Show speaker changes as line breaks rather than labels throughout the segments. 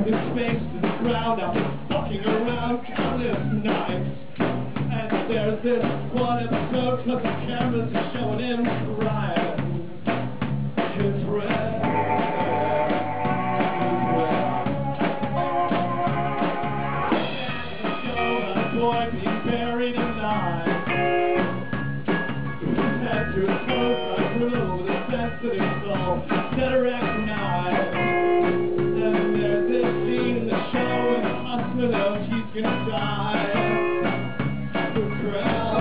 his face to the ground after fucking around countless nights. And there's this one episode cause the cameras are showing him crying. It's red. Boy being buried alive. His head to his clothes like riddle with a sensitive soul that are recognized. And there's this scene in the show and the hustler knows he's gonna die. The crowd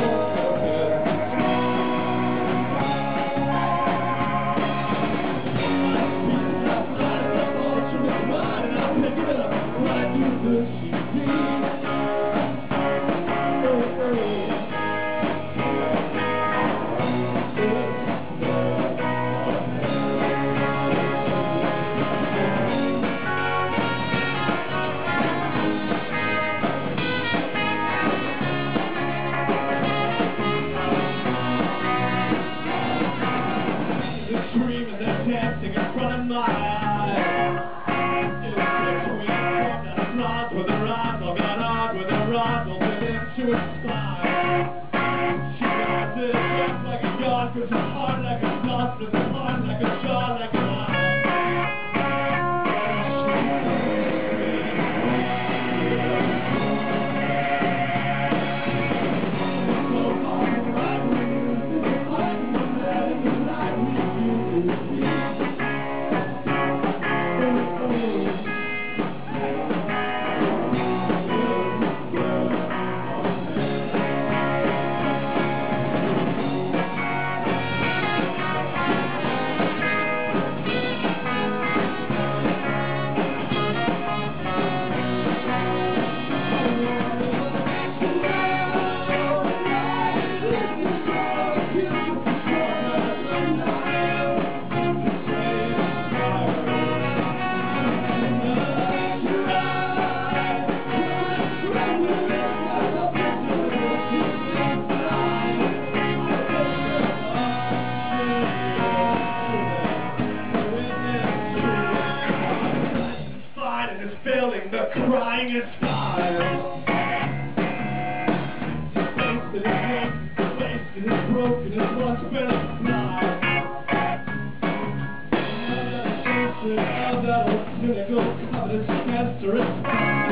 dancing in front of my eyes. It was between that rods with a rod, got on with a rod, bolted into its spine. She got this dress like a god, cause her heart like a sauce, with her heart like a jaw, like a eye. The crying is style. His face that is weak, his face that is broken, his once better smile. Now that old cynical, covetous, cancerous smile.